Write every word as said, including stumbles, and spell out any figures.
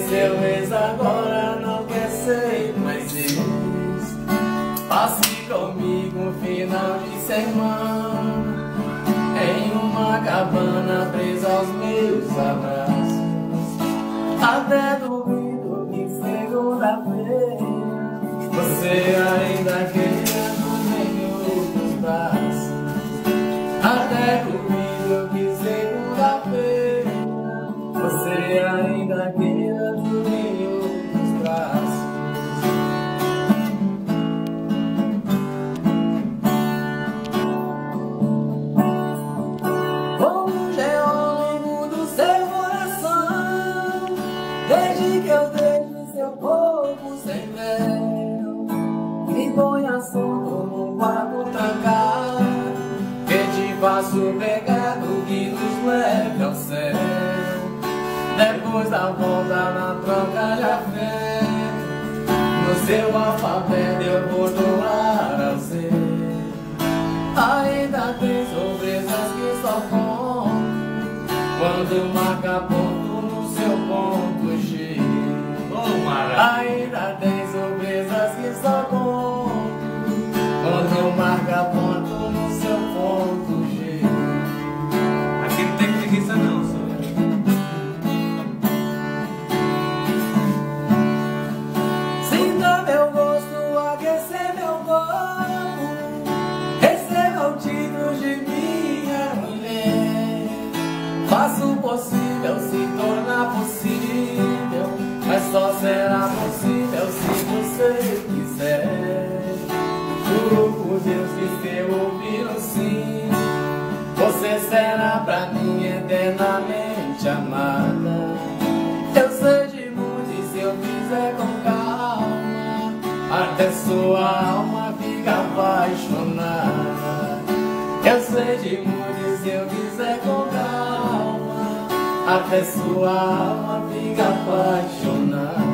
seu ex agora não quer ser mais ex. Passe comigo um final de semana em uma cabana presa aos meus abraços. Até duvido que segunda-feira você ainda queira dormir nos braços. Até duvido que segunda-feira você ainda queira dormir nos braços. Como geólogo do seu coração, desde que eu deixo seu corpo sem véu, me põe assunto num quarto trancado, que te faço pecado que nos leve ao céu. Depois da volta na troca de afeto, no seu alfabeto eu vou doar ao Z. Ainda tem surpresas que só conto quando marca ponto no seu ponto G. Ainda tem surpresas que só conto quando marca ponto no seu ponto G. Aqui não tem preguiça não, senhor. Sinta meu gosto, aquecer meu corpo, receba o título de minha mulher. Faça o possível se tornar possível, mas só será possível se você quiser. Juro por Deus que se eu ouvir um sim, você será pra mim eternamente amada. Eu sei de muito e se eu fizer com calma, até sua alma fica apaixonada. Eu sei de muito e se eu fizer com calma, até sua alma fica apaixonada.